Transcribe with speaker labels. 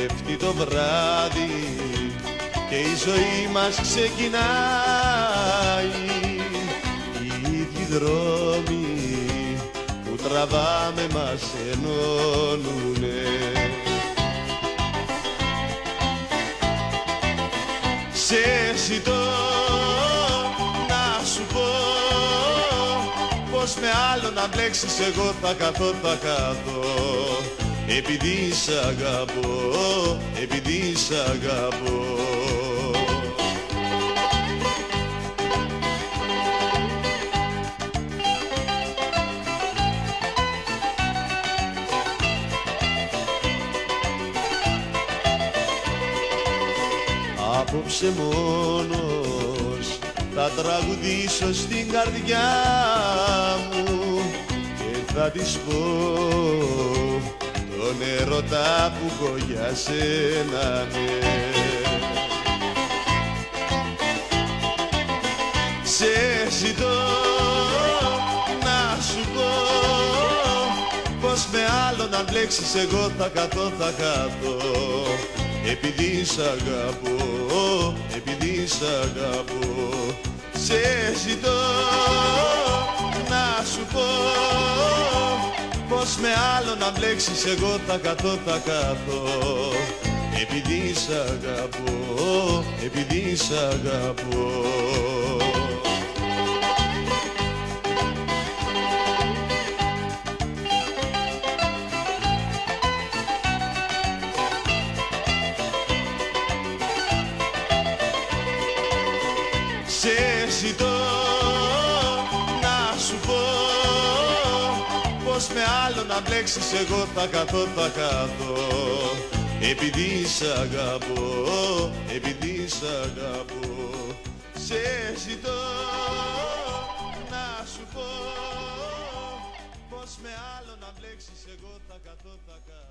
Speaker 1: πέφτει το βράδυ και η ζωή μας ξεκινάει. Οι ίδιοι δρόμοι που τραβάμε μας ενώνουνε. Σε ζητώ να σου πω πως με άλλο να μπλέξεις εγώ θα καθώ, θα καθώ. Επειδή σ' αγαπώ, επειδή σ' αγαπώ. Απόψε μόνος θα τραγουδήσω στην καρδιά μου και θα της πω τον έρωτα που έχω για σένα, ναι. Σε ζητώ να σου πω πως με άλλο να μπλέξεις εγώ θα καθώ, θα καθώ. Επειδή σ' αγαπώ, επειδή σ' αγαπώ. Σε ζητώ να σου πω πως με άλλο να μπλέξεις εγώ θα καθώ, θα καθώ. Επειδή σ' αγαπώ, επειδή σ' αγαπώ. Σε ζητώ να σου πω πως με άλλο να μπλέξεις εγώ θα καθώ, θα καθώ. Επειδή σ' αγαπώ, επειδή σ' αγαπώ. Σε ζητώ να σου πω πως με άλλο να μπλέξεις εγώ θα καθώ, θα καθώ.